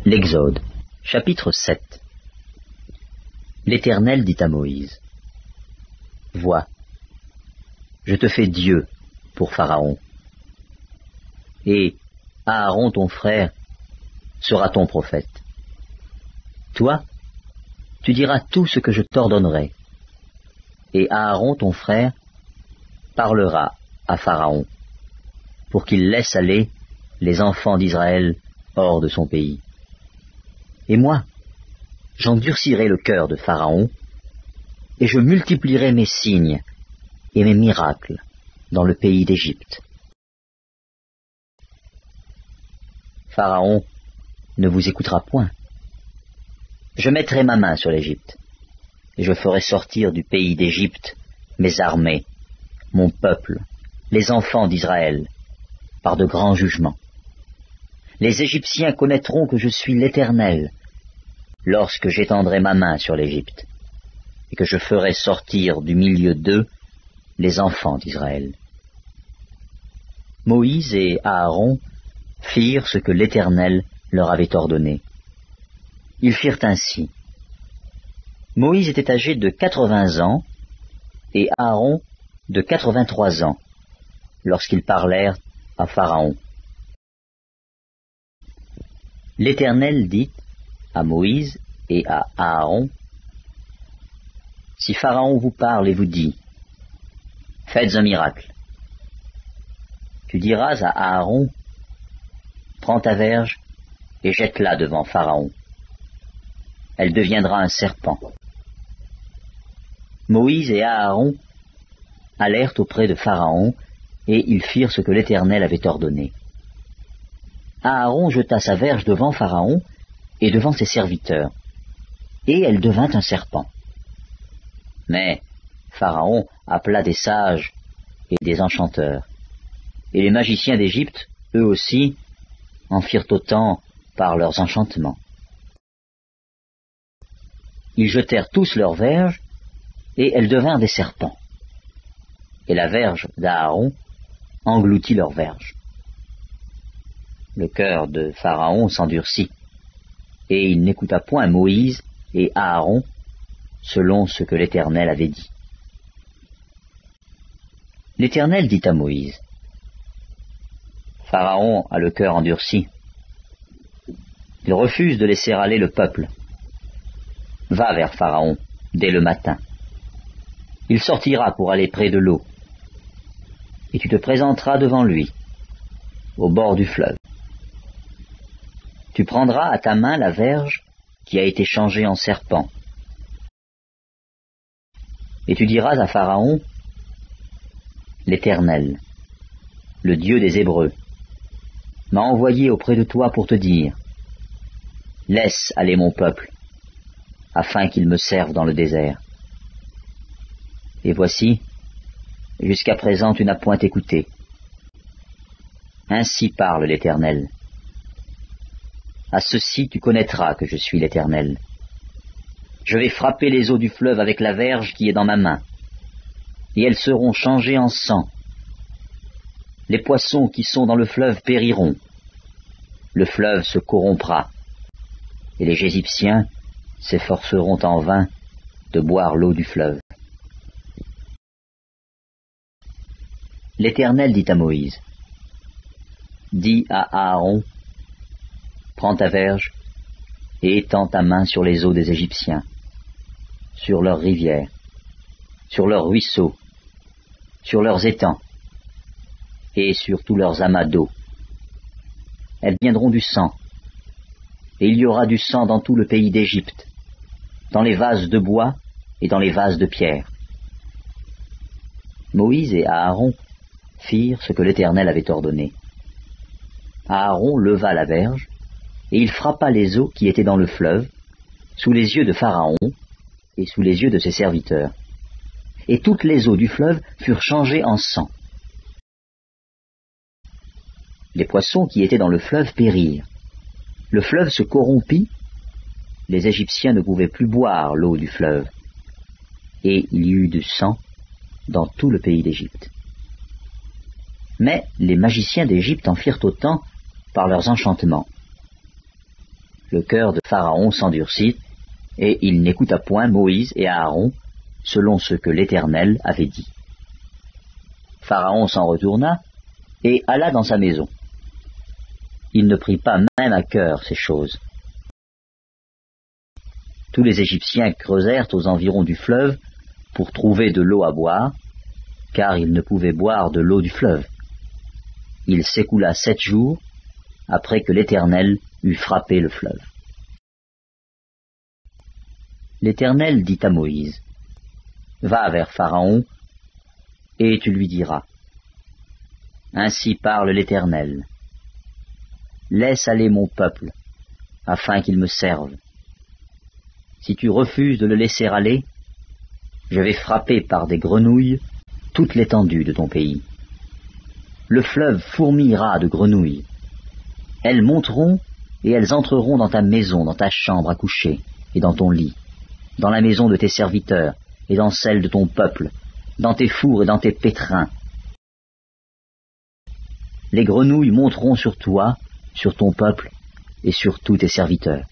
L'Exode, chapitre 7. L'Éternel dit à Moïse: Vois, je te fais Dieu pour Pharaon, et Aaron ton frère sera ton prophète. Toi, tu diras tout ce que je t'ordonnerai, et Aaron ton frère parlera à Pharaon, pour qu'il laisse aller les enfants d'Israël hors de son pays. Et moi, j'endurcirai le cœur de Pharaon, et je multiplierai mes signes et mes miracles dans le pays d'Égypte. Pharaon ne vous écoutera point. Je mettrai ma main sur l'Égypte, et je ferai sortir du pays d'Égypte mes armées, mon peuple, les enfants d'Israël, par de grands jugements. Les Égyptiens connaîtront que je suis l'Éternel, lorsque j'étendrai ma main sur l'Égypte, et que je ferai sortir du milieu d'eux les enfants d'Israël. Moïse et Aaron firent ce que l'Éternel leur avait ordonné. Ils firent ainsi. Moïse était âgé de 80 ans, et Aaron de 83 ans, lorsqu'ils parlèrent à Pharaon. L'Éternel dit à Moïse et à Aaron: Si Pharaon vous parle et vous dit: Faites un miracle, tu diras à Aaron: Prends ta verge et jette-la devant Pharaon. Elle deviendra un serpent. Moïse et Aaron allèrent auprès de Pharaon, et ils firent ce que l'Éternel avait ordonné. Aaron jeta sa verge devant Pharaon et devant ses serviteurs, et elle devint un serpent. Mais Pharaon appela des sages et des enchanteurs, et les magiciens d'Égypte, eux aussi, en firent autant par leurs enchantements. Ils jetèrent tous leurs verges, et elles devinrent des serpents. Et la verge d'Aaron engloutit leurs verges. Le cœur de Pharaon s'endurcit, et il n'écouta point Moïse et Aaron, selon ce que l'Éternel avait dit. L'Éternel dit à Moïse: Pharaon a le cœur endurci. Il refuse de laisser aller le peuple. Va vers Pharaon dès le matin. Il sortira pour aller près de l'eau, et tu te présenteras devant lui, au bord du fleuve. Tu prendras à ta main la verge qui a été changée en serpent, et tu diras à Pharaon: L'Éternel, le Dieu des Hébreux, m'a envoyé auprès de toi pour te dire: Laisse aller mon peuple, afin qu'il me serve dans le désert. Et voici, jusqu'à présent tu n'as point écouté. Ainsi parle l'Éternel. À ceci tu connaîtras que je suis l'Éternel. Je vais frapper les eaux du fleuve avec la verge qui est dans ma main, et elles seront changées en sang. Les poissons qui sont dans le fleuve périront. Le fleuve se corrompra, et les Égyptiens s'efforceront en vain de boire l'eau du fleuve. L'Éternel dit à Moïse: Dis à Aaron: Prends ta verge et étends ta main sur les eaux des Égyptiens, sur leurs rivières, sur leurs ruisseaux, sur leurs étangs, et sur tous leurs amas d'eau. Elles viendront du sang, et il y aura du sang dans tout le pays d'Égypte, dans les vases de bois et dans les vases de pierre. Moïse et Aaron firent ce que l'Éternel avait ordonné. Aaron leva la verge, et il frappa les eaux qui étaient dans le fleuve, sous les yeux de Pharaon et sous les yeux de ses serviteurs. Et toutes les eaux du fleuve furent changées en sang. Les poissons qui étaient dans le fleuve périrent. Le fleuve se corrompit, les Égyptiens ne pouvaient plus boire l'eau du fleuve, et il y eut du sang dans tout le pays d'Égypte. Mais les magiciens d'Égypte en firent autant par leurs enchantements. le cœur de Pharaon s'endurcit, et il n'écouta point Moïse et Aaron, selon ce que l'Éternel avait dit. Pharaon s'en retourna et alla dans sa maison. Il ne prit pas même à cœur ces choses. Tous les Égyptiens creusèrent aux environs du fleuve pour trouver de l'eau à boire, car ils ne pouvaient boire de l'eau du fleuve. Il s'écoula 7 jours après que l'Éternel eut frappé le fleuve. L'Éternel dit à Moïse, « Va vers Pharaon, et tu lui diras, « Ainsi parle l'Éternel. Laisse aller mon peuple, afin qu'il me serve. Si tu refuses de le laisser aller, je vais frapper par des grenouilles toute l'étendue de ton pays. Le fleuve fourmillera de grenouilles. Elles monteront et elles entreront dans ta maison, dans ta chambre à coucher et dans ton lit, dans la maison de tes serviteurs et dans celle de ton peuple, dans tes fours et dans tes pétrins. Les grenouilles monteront sur toi, sur ton peuple et sur tous tes serviteurs.